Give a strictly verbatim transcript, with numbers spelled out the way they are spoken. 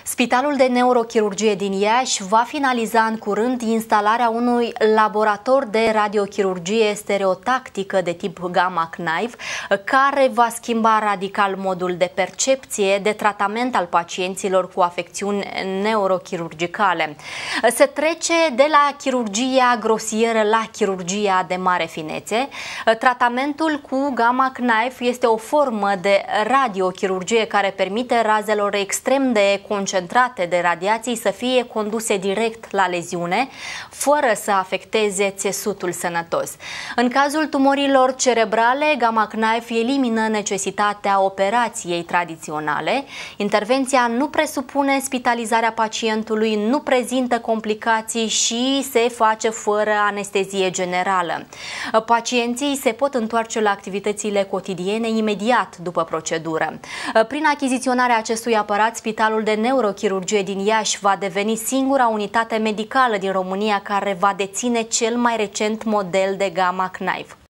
Spitalul de neurochirurgie din Iași va finaliza în curând instalarea unui laborator de radiochirurgie stereotactică de tip Gamma Knife, care va schimba radical modul de percepție de tratament al pacienților cu afecțiuni neurochirurgicale. Se trece de la chirurgia grosieră la chirurgia de mare finețe. Tratamentul cu Gamma Knife este o formă de radiochirurgie care permite razelor extrem de concentrate de radiații să fie conduse direct la leziune, fără să afecteze țesutul sănătos. În cazul tumorilor cerebrale, Gamma Knife elimină necesitatea operației tradiționale. Intervenția nu presupune spitalizarea pacientului, nu prezintă complicații și se face fără anestezie generală. Pacienții se pot întoarce la activitățile cotidiene imediat după procedură. Prin achiziționarea acestui aparat, Spitalul de Neurochirurgie din Iași va deveni singura unitate medicală din România care va deține cel mai recent model de Gamma Knife.